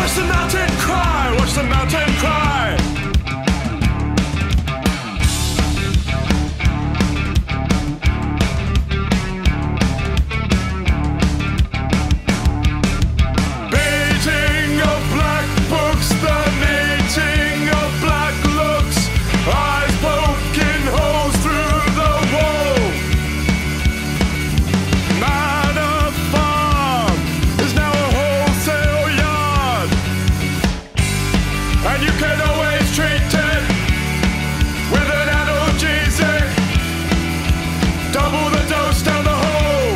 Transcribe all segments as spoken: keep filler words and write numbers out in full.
Watch the mountain cry, watch the mountain cry. Beating of black books, the meeting of black looks, eyes poking holes through the wall. Manor Farm is now a wholesale yard, and you can always treat it with an analgesic. Double the dose down the hole.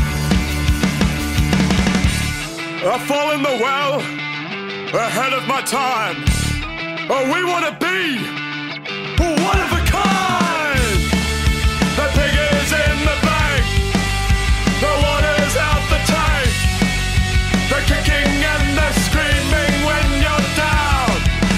I fall in the well ahead of my time. Oh, we want to be one of a kind. The pig is in the bank, the water's out the tank, the kicking and the screaming when you're down.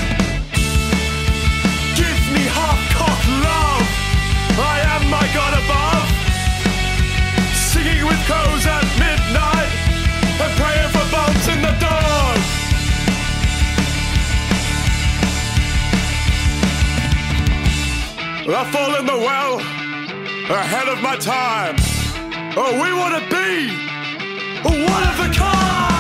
Give me half-cock love, I am my God above, singing with crows at midnight and praying for bumps in the dawn. I fall in the well ahead of my time. Oh, we want to be one of a kind.